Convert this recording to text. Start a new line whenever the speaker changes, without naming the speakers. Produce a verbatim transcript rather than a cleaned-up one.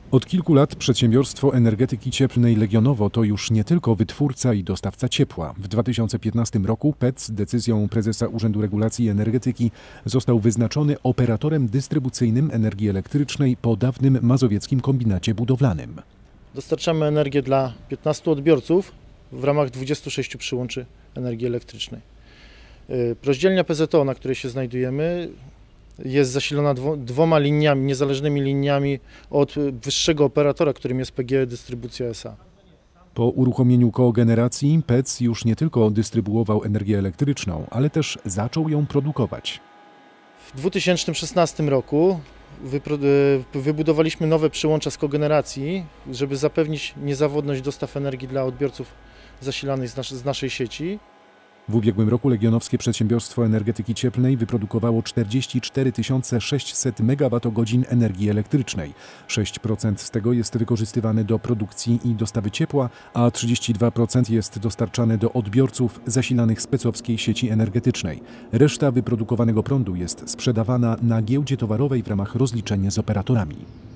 Od kilku lat przedsiębiorstwo energetyki cieplnej Legionowo to już nie tylko wytwórca i dostawca ciepła. W dwa tysiące piętnastym roku P E C decyzją prezesa Urzędu Regulacji Energetyki został wyznaczony operatorem dystrybucyjnym energii elektrycznej po dawnym mazowieckim kombinacie budowlanym.
Dostarczamy energię dla piętnastu odbiorców w ramach dwudziestu sześciu przyłączy energii elektrycznej. Rozdzielnia P Z O, na której się znajdujemy, jest zasilona dwoma liniami, niezależnymi liniami od wyższego operatora, którym jest P G E Dystrybucja S A.
Po uruchomieniu kogeneracji P E C już nie tylko dystrybuował energię elektryczną, ale też zaczął ją produkować.
W dwa tysiące szesnastym roku wybudowaliśmy nowe przyłącza z kogeneracji, żeby zapewnić niezawodność dostaw energii dla odbiorców zasilanych z, nas z naszej sieci.
W ubiegłym roku Legionowskie Przedsiębiorstwo Energetyki Cieplnej wyprodukowało czterdzieści cztery tysiące sześćset megawattogodzin energii elektrycznej. sześć procent z tego jest wykorzystywane do produkcji i dostawy ciepła, a trzydzieści dwa procent jest dostarczane do odbiorców zasilanych z pecowskiej sieci energetycznej. Reszta wyprodukowanego prądu jest sprzedawana na giełdzie towarowej w ramach rozliczenia z operatorami.